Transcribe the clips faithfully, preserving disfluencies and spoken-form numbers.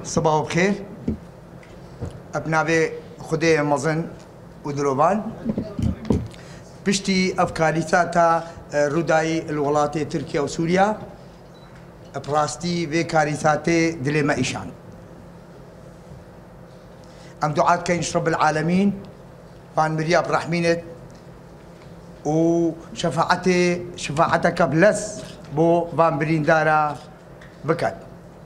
صباح بخير أبناء خدي مزن ودروبان بشتي أفكاري ثاتا روداي الولايات تركيا وسوريا براستي في كارثاتي دلي ما إيشان أم دعاة كينش رب العالمين فان مرياب رحمينت وشفاعتي شفاعتك بلس بو فان بريندارا بكت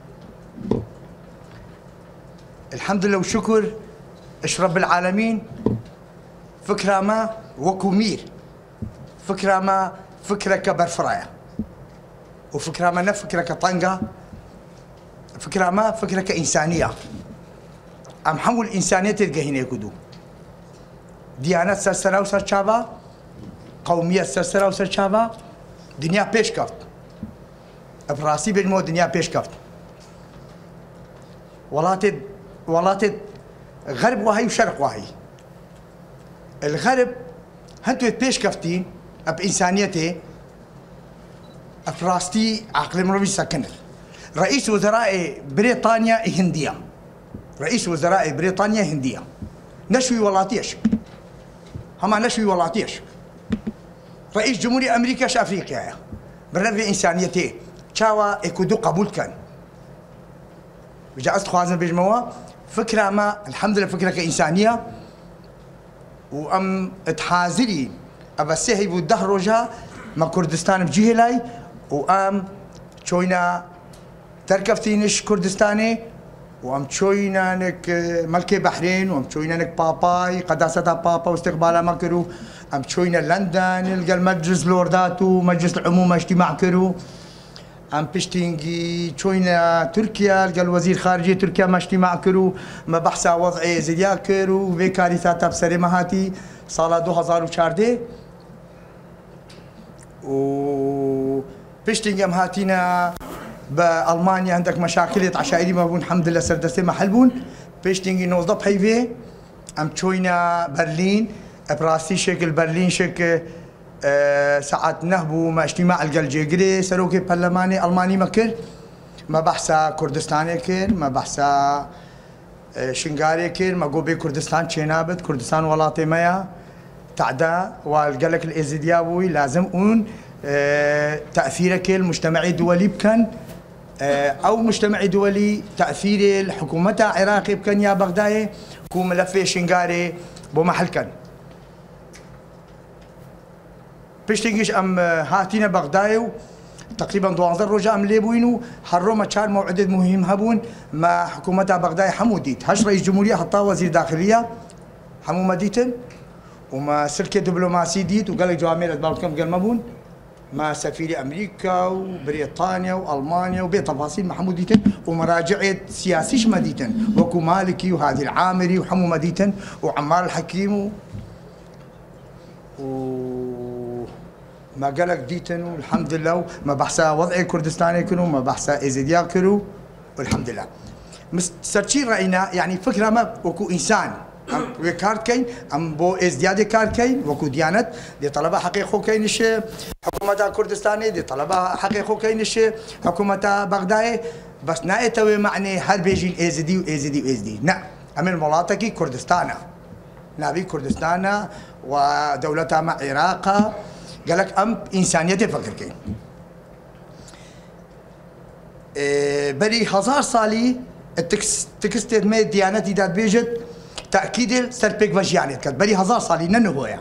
الحمد لله والشكر اش رب العالمين فكرة ما وكمير فكرة ما فكرة كبرفرايا وفكرة ما نفكرة كطنقة فكرة ما فكرة كإنسانية أم حمول إنسانية تلقى يكدو ديانات سرسرة وسرشابة قومية سرسرة وسرشابة دنيا بيش كفت براسي بجمو دنيا بيش كفت ولاتد ولاتد غرب وهي وشرق وهي الغرب هنتو بيش كفتين بإنسانيته أفراستي عقل مروي سكنت رئيس وزراء بريطانيا هندية رئيس وزراء بريطانيا هندية نشوي ولاتيش هما نشوي ولاتيش رئيس جمهورية أمريكا ش أفريقيا برنامج إنسانيته شاوا إكودو قبول كان بجاء خوازن بجموا فكرة ما الحمد لله فكرة كإنسانية وأم تحازري أبا سهي بالدهر رجها ما كردستان بجيهلاي وأم شوينا تركفتينش كردستاني وأم شوينا نك ملكة بحرين وأم شوينا نك باباي قداسة بابا واستقبالها ما كرو أم شوينا لندن القى المجلس لورداتو مجلس العموم اجتماع كرو أم بشتينجي شوينا تركيا القى الوزير خارجية تركيا ما اجتماع كرو ما بحثا وضعي زيديا كرو في كارثات بسري مهاتي صالة دو هزار وشاردي و بشتينجي ام هاتينا بألمانيا عندك مشاكل عشائري ما بون الحمد لله سردسي ما حلبون بيشتينجي نوضب هيفي ام تشوينا برلين براسي شكل برلين شكل أه ساعات نهبو ما اجتماع الجلجيجري سروكي برلماني ألماني مكر ما بحثا كردستاني كر ما بحثا أه شنغاري كر ما قوبي كردستان شينابت كردستان ولاتي ميا تعدا والقلك الازديابوي لازم اون أه تأثيرك المجتمعي الدولي بكن أه او مجتمعي دولي تأثير الحكومة عراقي بكن يا بغداي كو ملفي شنغاري بو محل كن بيشتنجيش ام هاتينا بغدايو تقريبا دوازر رجع ام ليبوينو حروما شار موعد مهم هبون ما حكومة بغداي حموديت هش رئيس جمهورية حطا وزير داخلية حمو مديتن وما سلكة دبلوماسي ديت وقال لك جوامير بالكم قال ما بون ما سفير امريكا وبريطانيا والمانيا وبي تفاصيل محمود ديتن ومراجعة سياسيش مديتن وكو مالكي وهذه العامري وحمو مديتن وعمار الحكيم و ما قالك ديتن والحمد لله ما بحثا وضعي كردستاني كنو ما بحثا ازديا كرو والحمد لله مسترشي رأينا يعني فكرة ما وكو إنسان أم وكارت كين أم بو ازدياد كارت كين وكو ديانت دي طلبة حقيقو كينش حكومة كردستاني دي طلبة حقيقو كينش حكومة بغداد بس نايتوي معني هل بيجين ازدي وازدي وازدي نا أمن ملاطكي كردستانا نبي كردستانا ودولتها مع عراقها قالك أم إنسانية فكر كين إيه بري هزار صالي التكستيت مي ديانتي داد بيجت تأكيد سربيك وجياني كات بري هزار صالي ننو هويا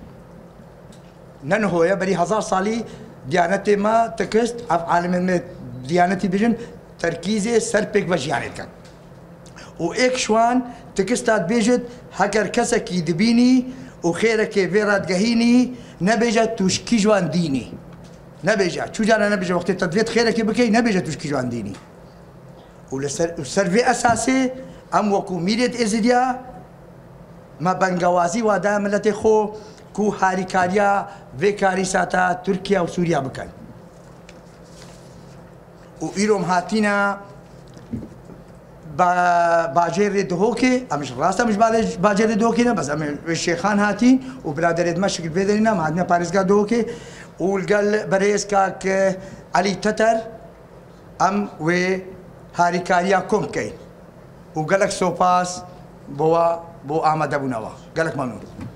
ننو هويا بري هزار صالي ديانتي ما تكست عالم مي ديانتي بيجن تركيزي سربيك وجياني كات وإيك شوان تكستات بيجت هكر كسكي دبيني وخيرك فيرات جهيني نبيجا توشكي جوان ديني نبيجا شو جانا نبيجا وقت التدفيت خيرك بكي نبيجا توشكي جوان ديني والسرفي اساسي ام وكو ميريت ازديا ما بنغوازي وادا ملتي خو كو هاريكاريا في كارثاتا تركيا وسوريا بكن وإيروم هاتينا باجير دهوكي مش راسا مش باجير دهوكي بس الشيخان هاتين وبرادر دمشق البيدرينا ما عندنا باريسكا دهوكي والقال بريسكا علي تتر ام و هاريكاريا كوم كاين و گەلک سۆپاس بۆەوە بۆ ئامادەبوونەوە گەلک مەمنون.